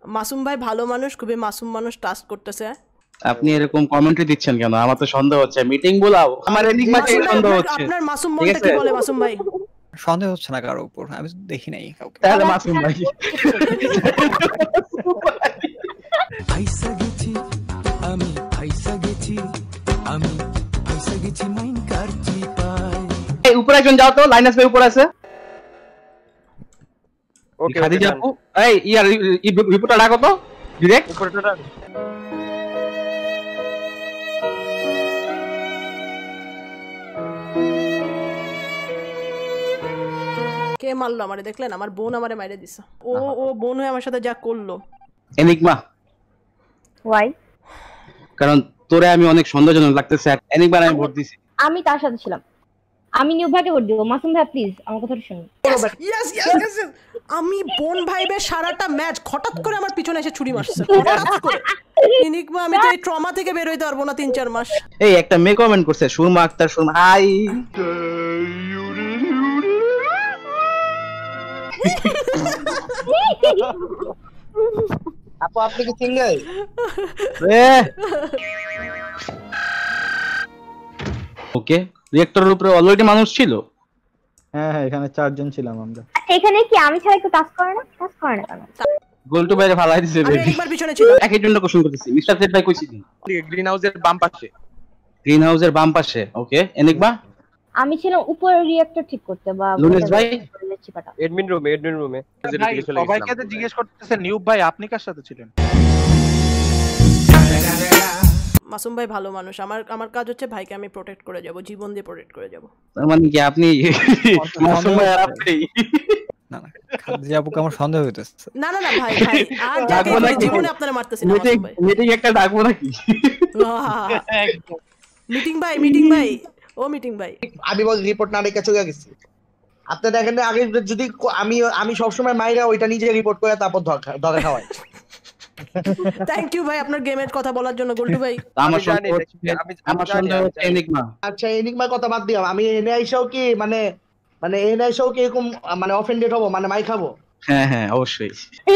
মাসুম ভাই ভালো মানুষ, খুবই মাসুম মানুষ, টাস্ক করতেছে। আপনি এরকম কমেন্টরি দিচ্ছেন কেন? আমার তো সন্দেহ হচ্ছে। মিটিং বলাও, আমার এনিগমাকে সন্দেহ হচ্ছে। আপনার মাসুম মনটা কি বলে মাসুম ভাই? সন্দেহ হচ্ছে না কারো উপর, আমি দেখি নাই কাউকে। তাহলে মাসুম ভাই ফাইসা গেছি আমি, ফাইসা গেছি আমি, ফাইসা গেছি মাইন কারচি পাই। এই উপরে একজন যাও তো, লাইনাস ভাই উপরে আছে। ওকে খাদিজা আপু, এই ইয়ার রিপোর্টটা ডাকো তো ডাইরেক্ট উপরেটা ডাক। কে মারলো আমারে দেখলেন? আমার বোন আমারে মাইরে দিছে। ও বোন হয়ে আমার সাথে যা করলো। Enigma why? কারণ তোরে আমি অনেক সন্দেহজনক লাগতেছে। এনিগমা আমি ভোট দিছি। আমি তার সাথে ছিলাম। আমি নিউ ভাইকে ভোট দিব। মাসুম ভাই প্লিজ আমার কথাটা শুনুন। Yes yes yes. আমি বোন ভাইবে সারাটা ম্যাচ হঠাৎ করে আমার পিছনে এসে ছুরি মারছে। হঠাৎ করে। এনিগমা আমি তো এই ট্রমা থেকে বের হইতে পারবো না 3-4 মাস। এই একটা মেয়ে কমেন্ট করছে, সুরমা আক্তার সুরমা, হাই। আপু আপনি কি সিঙ্গেল? ওকে, রিঅ্যাক্টরের উপরে অলরেডি মানুষ ছিল। হ্যাঁ হ্যাঁ, এখানে 4 জন ছিলাম আমরা। এখানে কি আমি ছাড়া একটু টাস্ক করে না? টাস্ক করে না কেন? গোলটু বাইরে ফালাই দিছে। আমি একবার পিছনে ছিলাম। একই জন্য কোশ্চেন করতেছি। মিস্টার সেট ভাই কইছি দিন। গ্রিন হাউসের বাম পাশে। গ্রিন হাউসের বাম পাশে। ওকে, এনিগমা আমি ছিলাম উপরে রিঅ্যাক্টর ঠিক করতে বা লুনেস ভাই এডমিন রুমে সবাইকে তো জিজ্ঞেস করতেছে নিউব ভাই আপনি কার সাথে ছিলেন? মাসুম ভাই ভালো মানুষ। আমার কাজ হচ্ছে ভাইকে আমি প্রোটেক্ট করে যাব, জীবন দিয়ে প্রোটেক্ট করে যাব। তার মানে কি আপনি মাসুম ভাই আর আপনি? না না, খাদিজা আপুকে আমার সন্দেহ হইতেছে। না না না ভাই ভাই, আর যাকে জীবনে আপনারা মারতেছেন না মাসুম ভাই। মিটিং একটা ডাকবো নাকি? মিটিং ভাই ও মিটিং ভাই, আমি বল রিপোর্ট না রেখে চলে গেছি। আপনি দেখেন আগে যদি আমি সবসময় মাইরা ওইটা নিজে রিপোর্ট করে তারপর ধরে খাওয়াই। থ্যাংক ইউ ভাই আপনার গেমের কথা বলার জন্য গোল্টু ভাই। আমার সন্দেহ হচ্ছে এনিগমা। আচ্ছা এনিগমার কথা বাদ দিও, আমি এনে আইসাও কি মানে এনে আইসাও কি এরকম মানে অফেন্ডেড হবো, মানে মাই খাবো? হ্যাঁ হ্যাঁ অবশ্যই।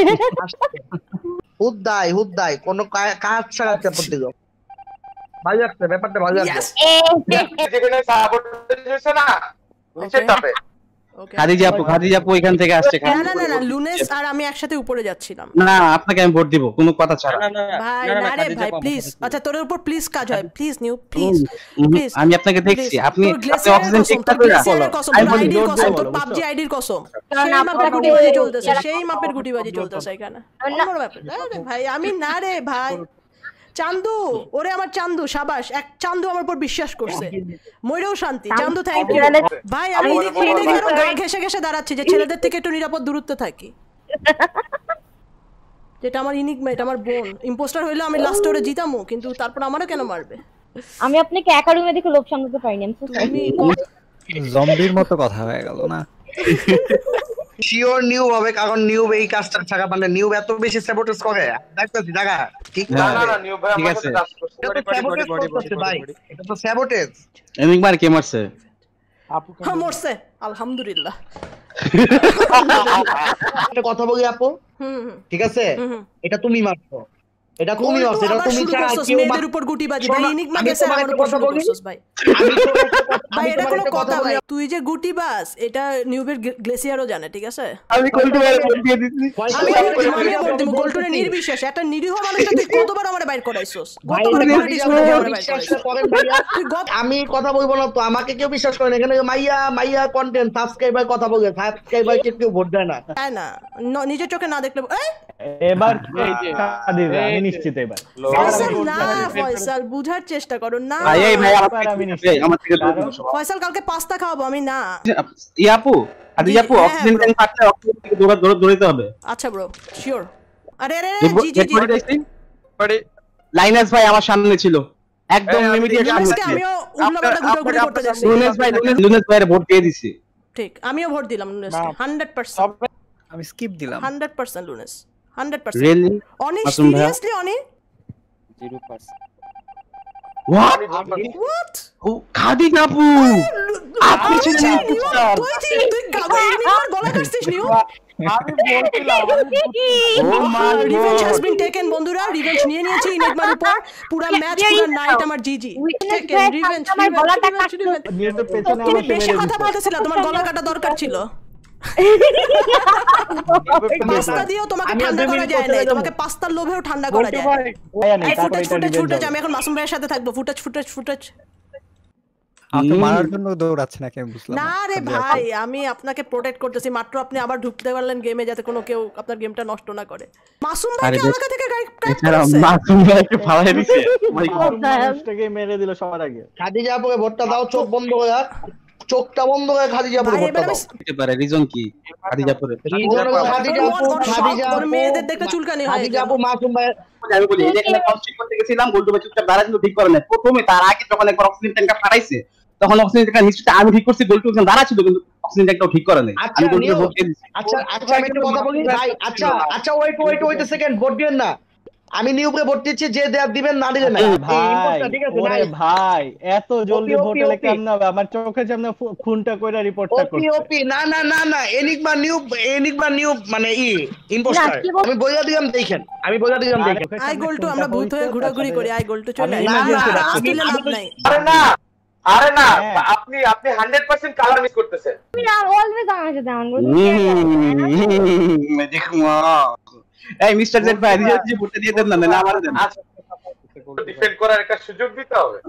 হুদ্দাই কোন কাজ ছাড়া পেপার দিল। ভালো লাগছে ব্যাপারটা, ভালো লাগছে। যেখানে সাপোর্ট দিতেছে না নিচে টপে। খাদিজা আপু এখান থেকে আসছে। না না না, লুনেস আর আমি একসাথে উপরে যাচ্ছিলাম। না আপনাকে আমি ভোট দিব কোনো কথা ছাড়া। ভাই না রে ভাই প্লিজ। আচ্ছা তোর উপর প্লিজ কাজ হয়, প্লিজ নিউ প্লিজ প্লিজ। আমি আপনাকে দেখছি আপনি অক্সিজেন ঠিক করে আমি আইডির কসম, তোর পাবজি আইডির কসম। সেই মাপের গুটিবাজি চলতেছে, সেই মাপের গুটিবাজি চলতেছে এখানে। অন্য ব্যাপার ভাই, আমি না রে ভাই। চান্দু, ওরে আমার চান্দু, সাবাস। এক চান্দু আমার উপর বিশ্বাস করছে, মইরেও শান্তি। চান্দু থ্যাংক ইউ ভাই। আমি গায়ে ঘেসে ঘেসে দাঁড়াচ্ছি যে ছেলেদের থেকে একটু নিরাপদ দূরত্বে থাকি। যেটা আমার ইনিগমা, এটা আমার বোন। ইম্পোস্টার হইলো আমি লাস্ট ওরে জিতামু, কিন্তু তারপর আমারও কেন মারবে? আমি আপনাকে একা রুমে দেখে লোভ সামলাতে পারিনি। জম্বির মতো কথা হয়ে গেল না? শিওর নিউ হবে, কারণ নিউ এই কাজটা থাকা মানে নিউ এত বেশি স্যাবোটেজ করে দেখতেছি জায়গা ঠিক না। না নিউ ভাই আমার সাথে কাজ করছে। ভাই এটা তো স্যাবোটেজ। এনিগমার কে মারছে? আপু হ্যাঁ মরছে আলহামদুলিল্লাহ। একটা কথা বলি আপু, ঠিক আছে এটা তুমি মারছো, এটা তুমি মারছো, এটা তুমি ছাড়া কেউ মেয়েদের উপর গুটিবাজি ভাই। ইনিগমা গেছে আমার উপর শুরু করছস ভাই। ভাই এটা কোনো কথা ভাই? তুই যে গুটিবাজ এটা নিউবের গ্লেসিয়ারও জানে, ঠিক আছে? আমি গোল্টু বাইরে ভোট দিয়ে দিছি। আমি ভোট দেব গোল্টুরে নির্বিশেষে। একটা নিরীহ মানুষটা তুই কতবার আমারে বাইর করাইছস? কতবার পলিটিক্স করে আমারে বাইর করাইছস? আমি কথা বলবো না তো, আমাকে কেউ বিশ্বাস করে না। এখানে মাইয়া কন্টেন্ট সাবস্ক্রাইবার কথা বলে, সাবস্ক্রাইবার কেউ ভোট দেয় না। তাই না, নিজের চোখে না দেখলে এবার খাদিজা আমি নিশ্চিত এবার। না ফয়সাল বুঝার চেষ্টা করো না। ভাই এই ভাই আমার থেকে ফয়সাল কালকে পাস্তা খাওয়াবো আমি না। আপু খাদিজা আপু অক্সিজেন ট্যাঙ্ক ফাটলে অক্সিজেন থেকে দৌড়াতে হবে। আচ্ছা ব্রো শিওর। আরে জি লাইনাস ভাই আমার সামনে ছিল, একদম ইমিডিয়েট সামনে ছিল। আমিও উল্লাপাল্টা গুড়ি করতে যাচ্ছি। লুনেস ভাইয়ের ভোট দিয়ে দিছি। ঠিক, আমিও ভোট দিলাম লুনেসকে 100%। আমি স্কিপ দিলাম 100% লুনেস 100%। রিয়েলি অনি সিরিয়াসলি অনি 0%। What? ও খাদিজা আপু আপনি ছিলেন তুই গাবে ইনিমার গলা কাটছিস নিউ। Oh my revenge has got been taken বন্ধুরা, রিভেঞ্জ নিয়ে নিয়েছি ইনেকমার উপর। পুরো ম্যাচ পুরো নাইট আমার জিজি টেকেন। রিভেঞ্জ আমার গলাটা নিউটের পেছনে তুমি আমাকে বেশি মেরে কথা দিছে। বলতেছিল, তোমার গলা কাটা দরকার ছিল। পাস্তা দিয়েও তোমাকে আমি ঠান্ডা আর 2 করা মিনিট যায় পর না, চলে তোমাকে পাস্তার লোভেও ঠান্ডা করা যায়। ভাই আমি এই তারপর ফুটেজ এটা ফুটেজ রিভেঞ্জ ফুটেজ, আমি এখন মাসুম ভাইয়ের সাথে থাকবো। Footage footage footage. আমাকে মারার জন্য দৌড়াচ্ছে নাকি আমি বুঝলাম না রে ভাই, আমি আপনাকে প্রোটেক্ট করতেছি, মাত্র আপনি আবার ঢুকতে পারলেন গেমে, যাতে কোনো কেউ আপনার গেমটা নষ্ট না করে। মাসুম ভাই কি আমাকে থেকে গাইড এছাড়া করছে? মাসুম ভাইকে ফালাই দিছে। মাই গড মানুষটাকে মেরে দিল সবার আগে। খাদিজা আপুকে ভোটটা দাও, চোখ বন্ধ করে রাখ, চোখটা বন্ধ করে খাদিজা আপুকে ভাই ভোটটা এবার দাও। হতে পারে রিজন কি খাদিজাপুরে খাদিজা আপু মেয়েদের দেখলে চুলকানি হয়। খাদিজা আপু মাসুম ভাই আমি বলি এই যে এখানে কনস্ট্রিক্ট করতে গেছিলাম, গোল্ডু ভাই চুপচাপ দাঁড়া ছিল, ঠিক করে না প্রথমে। তার আগে যখন একবার অক্সিজেন ট্যাঙ্কটা ফাটাইছে তখন অক্সিজেন ট্যাঙ্কটা নিশ্চয়ই আমি ঠিক করছি, গোল্ডু ওখানে দাঁড়া ছিল কিন্তু অক্সিজেন ট্যাঙ্কটাও ঠিক করে নাই। আমি গোল্ডুকে ভোট দিয়ে দিছি। আচ্ছা আমি একটু কথা বলি ভাই। আচ্ছা ওয়েট সেকেন্ড, ভোট দিবেন না। আমি নিউকে ভোট দিচ্ছি, যে দেয়া দিবেন না দিলে না। ভাই ঠিক আছে ওরে ভাই। ভাই এত জলদি ওপি, ভোট ওপি, হলে ওপি। কেমন হবে? আমার চোখের সামনে খুনটা কইরা রিপোর্টটা ওপি করছে। না এনিগমা নিউ মানে ইম্পোস্টার। না, কি বল- আমি বইলা দিলাম দেখেন, আই গোল্টু, আমরা ভূত হয়ে ঘোরাঘুরি করি। আই গোল্টু চলে আমি আয়। emergency না, রাখছি। তুলে লাভ নাই। আরে না হ্যাঁ। আপনি 100% কালার মিস করতেছেন। তুমি অলওয়েজ আমার সাথে এমন করো। দেখো এই মিস্টার জেড ভাই নিজে নিজে ভোট দিয়ে দেন না, না আমার দেন। ডিফেন্ড করার একটা সুযোগ দিতে হবে।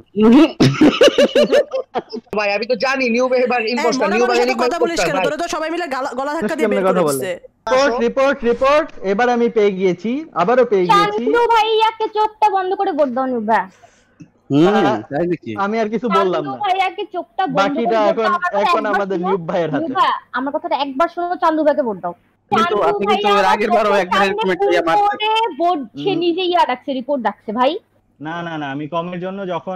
ভাই আমি তো জানি নিউ এবার এই ইম্পোস্টার, বড় নিউ বড় ভাই সাথে কথা বলিস কেন? ভাই। তোরে তো সবাই মিলে গলা ধাক্কা দিয়ে বের কেমনে করে কথা বলে? দিচ্ছে। রিপোর্ট এবার আমি পেয়ে গিয়েছি, আবারও পেয়ে গিয়েছি। চান্দু ভাইয়াকে চোখটা বন্ধ করে ভোট দাও নিউবা। তাই নাকি? আমি আর কিছু বললাম চান্দু না। ভাইয়াকে চোখটা বন্ধ করে বাকিটা ভোট দাও। আমার এখন কথাটা আমাদের একবার নিউব ভাইয়ের হাতে। নিউবা, আমার কথাটা একবার শোনো, চান্দু ভাইকে ভোট দাও। কিন্তু চান্দু আপনি কিন্তু ভাইয়া এর আগের বারও চোখের একবার এরকম সামনে একটা ইয়ে ভুল মারছেন। করে ভোট সে নিজেই ডাকছে, রিপোর্ট ডাকছে ভাই। না আমি কমের জন্য যখন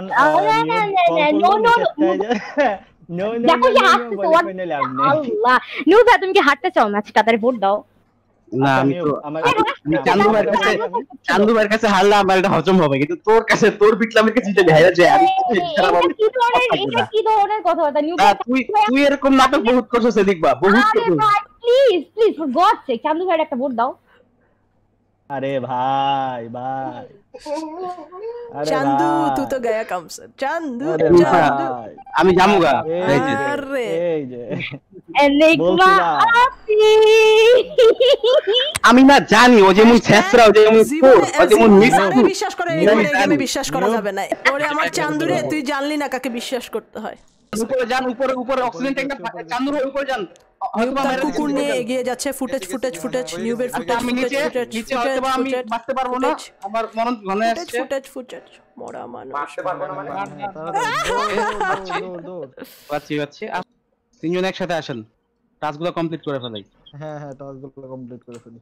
দেখো যে হাঁটছে তো, আল্লাহ। নিউবা তুমি কি হাঁটতে চাও ম্যাচটা? তারে ভোট দাও। না আমি তো আমি চান্দু ভাইয়ের কাছে হারলে আমার এটা হজম হবে, কিন্তু তোর কাছে তোর পিটলামের কাছে যেটা হারা যায় আমি এটা কি ধরনের কথাবার্তা নিউবা? তুই এরকম নাটক বহুত করছিস দেখবা, বহুত আরে করছিস। ভাই please for god sake Chandu ভাইয়ের একটা ভোট দাও। আরে ভাই আরে চান্দু ভাই। তু তো গয়া কাম সে। চান্দু আরে চান্দু ভাই। আমি জামুগা এই যে, আরে। এই যে এনিগমা আপি। আমি না জানি ও যেমন ছেসরা, ও যেমন কোর, ও যেমন মিস। আরে বিশ্বাস করে এই আমি গেমে জানি। বিশ্বাস করা যাবে না। ওরে আমার চান্দুরে, তুই জানলি না কাকে বিশ্বাস করতে হয়। উপরে যান, উপরে অক্সিজেন ট্যাঙ্কটা চান্দুর হয়ে উপরে যান। হয়তো তার মেরে কুকুর দিতে নিয়ে পারেন। এগিয়ে যাচ্ছে। ফুটেজ নিউবের আচ্ছা, ফুটেজ আমি নিচে হয়তো আমি বাঁচতে পারবো না, আমার মরণ ঘনে আসছে। ফুটেজ মরা মানুষ। মারতে পারবো না মানে পাচ্ছি তিনজন একসাথে আসেন, টাস্কগুলো কমপ্লিট করে ফেলাই। হ্যাঁ টাস্কগুলো কমপ্লিট করে ফেলি।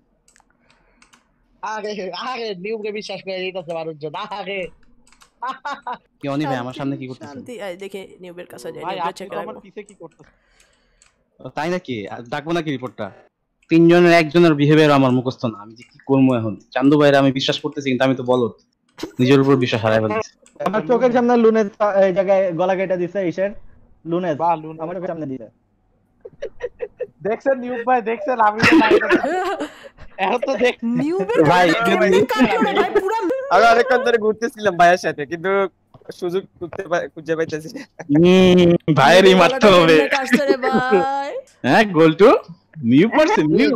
আরে নিউকে বিশ্বাস করে দিতেছে মানুষজন। আরে কি অনি ভাই আমার সামনে কি করতেছেন? শান্তি আয় দেখে নিউবের কাছে যাই। ভাই নিউবের আপনি চেক তো আমার রাখবো। পিছে কি করতেছেন? তাই নাকি? ডাকবো নাকি রিপোর্টটা? তিনজনের একজনের বিহেভিয়ার আমার মুখস্থ না, আমি যে কি করবো এখন? চান্দু ভাইরা আমি বিশ্বাস করতেছি, কিন্তু আমি তো বলদ, নিজের উপর বিশ্বাস হারাই ফেলছি। আমার চোখের সামনে লুনের এই জায়গায় গলা কেটে দিছে ঈশের। লুনের বা লুন আমার চোখের সামনে দিছে। দেখছেন নিউব ভাই, দেখছেন আমি তো নাই। এখন তো দেখ নিউবের ভাই, কেমনে কাটলো রে ভাই পুরা। আমি অনেকক্ষণ ধরে ঘুরতেছিলাম ভাইয়ের সাথে, কিন্তু সুযোগ খুঁজে পাইতেছি না। ভাইয়েরই মারতে হবে। কেমনে কাটছে রে ভাই? হ্যাঁ গোল্টু নিউ পারছে নিউ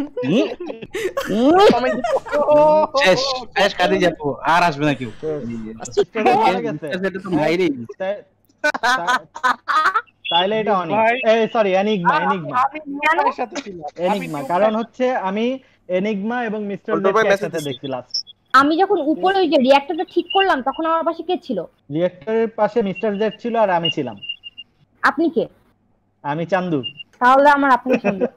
শেষ শেষ কাজে যাবো, আর আসবে না কেউ। এটা তো ভাইরে তাইলে এটা অনেক এই সরি এনিগমা আমি নিউবের সাথে ছিলাম। এনিগমা কারণ হচ্ছে আমি এনিগমা এবং মিস্টার জেডকে একসাথে দেখছি লাস্ট। আমি যখন উপরে ওই যে রিঅ্যাক্টরটা ঠিক করলাম তখন আমার পাশে কে ছিল? রিঅ্যাক্টরের পাশে মিস্টার জেড ছিল আর আমি ছিলাম। আপনি কে? আমি চান্দু। তাহলে আমার আপনি শুনতে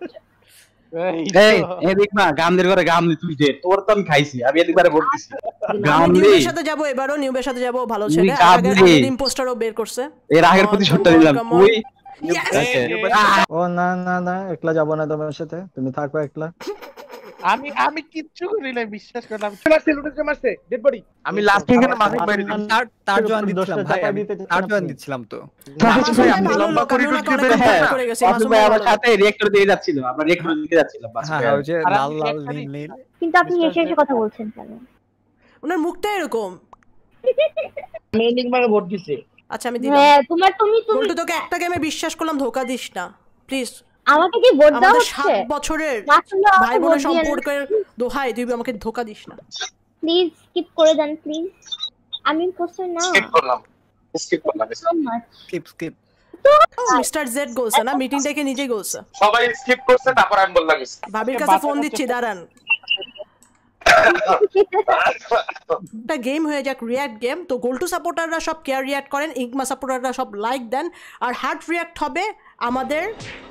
এই দেখ না গামদের ঘরে গামলি তুই দে, তোর তো আমি খাইছি, আমি একবারে বলতেছি গামলি। নিউবের সাথে যাব এবারও, নিউবের সাথে যাব। ভালো ছেলে, আগের ইম্পোস্টারও বের করছে। এর আগের প্রতিশোধটা নিলাম তুই। ও না একলা যাব না তোমার সাথে, তুমি থাকো একলা। আমি কিচ্ছু করি না, বিশ্বাস করলাম। মারছে ডেড বডি। আমি লাস্ট এখানে মাফিক মারি তার জয়েন দিচ্ছিলাম ভাই, আমি তার জয়েন দিচ্ছিলাম তো। আমি লম্বা করিডোর দিয়ে করে গেছি মাসুম ভাই আমার সাথে রিঅ্যাক্টর দিয়ে যাচ্ছিল, আমরা রিঅ্যাক্টর দিকে যাচ্ছিলাম বাস। হ্যাঁ ওই যে লাল লাল নীল নীল। কিন্তু আপনি এসে এসে কথা বলছেন কেন? ওনার মুখটা এরকম। আমি এনিগমাকে ভোট দিছি। আচ্ছা আমি দিলাম। হ্যাঁ তুমি বলতো তোকে একটা গেমে বিশ্বাস করলাম, ধোকা দিস না প্লিজ। আমাকে কি ভোট দাও হচ্ছে? 7 বছরের ভাই বোনের সম্পর্কের দোহাই, তুই আমাকে ধোকা দিস না প্লিজ। স্কিপ করে দেন প্লিজ। আমি কোশ্চেন না স্কিপ করলাম। স্কিপ মিস্টার জেড গোলস না, মিটিং থেকে নিজেই গোলস। সবাই স্কিপ করছে, তারপর আমি বললাম ভাবির কাছে ফোন দিচ্ছি, দাঁড়ান। একটা গেম হয়ে যাক, রিয়্যাক্ট গেম। তো গোল্টু সাপোর্টাররা সব কেয়ার রিয়্যাক্ট করেন, ইগমা সাপোর্টাররা সব লাইক দেন, আর হার্ট রিয়্যাক্ট হবে আমাদের